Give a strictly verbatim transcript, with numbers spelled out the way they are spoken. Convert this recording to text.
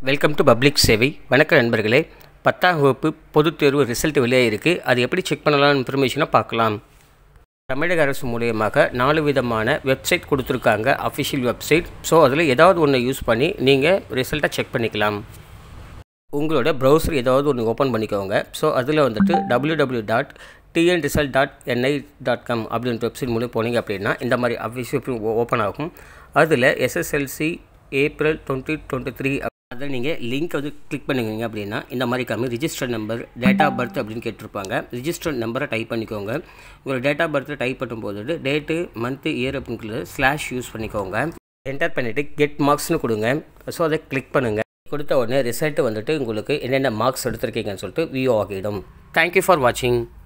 Welcome to publicsevai. வணக்கம் நண்பர்களே. பத்தாம் வகுப்பு பொதுத் தேர்வு ரிசல்ட் வெளியாக இருக்குது. அது எப்படி செக் பண்ணலாம் இன்ஃபர்மேஷனை பார்க்கலாம். தமிழக அரசு மூலியமாக நாலு விதமான வெப்சைட் கொடுத்துருக்காங்க, அஃபிஷியல் வெப்சைட். ஸோ அதில் ஏதாவது ஒன்று யூஸ் பண்ணி நீங்கள் ரிசல்ட்டை செக் பண்ணிக்கலாம். உங்களோட ப்ரௌசர் ஏதாவது ஒன்று ஓப்பன் பண்ணிக்கோங்க. ஸோ அதில் வந்துட்டு W W W dot TN result dot NI dot com அப்படின்ற வெப்சைட் மூலம் போனீங்க அப்படின்னா இந்த மாதிரி அஃபிஷியல் ஓப்பன் ஆகும். அதில் SSLC April twenty twenty three அதில் நீங்கள் லிங்க் வந்து கிளிக் பண்ணிங்க அப்படின்னா இந்த மாதிரி கம்மி register number, date of birth அப்படின்னு கேட்டிருப்பாங்க. ரிஜிஸ்டர் நம்பரை டைப் பண்ணிக்கோங்க. உங்களோட டேட் ஆஃப் பர்த்தை டைப் பண்ணும்போது டேட்டு, மந்த்து, இயர் அப்படிங்கிறது ஸ்லாஷ் யூஸ் பண்ணிக்கோங்க. என்டர் பண்ணிவிட்டு கெட் மார்க்ஸ்னு கொடுங்க. ஸோ அதை கிளிக் பண்ணுங்கள். கொடுத்த உடனே ரிசல்ட்டு வந்துட்டு உங்களுக்கு என்னென்ன மார்க்ஸ் எடுத்திருக்கீங்கன்னு சொல்லிட்டு வியூ ஆகிடும். தேங்க்யூ ஃபார் வாட்சிங்.